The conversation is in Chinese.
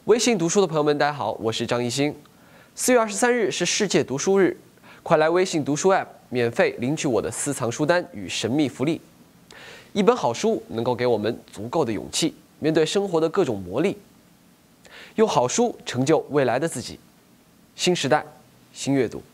微信读书的朋友们，大家好，我是张艺兴。4月23日是世界读书日，快来微信读书 App 免费领取我的私藏书单与神秘福利。一本好书能够给我们足够的勇气，面对生活的各种磨砺，用好书成就未来的自己。新时代，新阅读。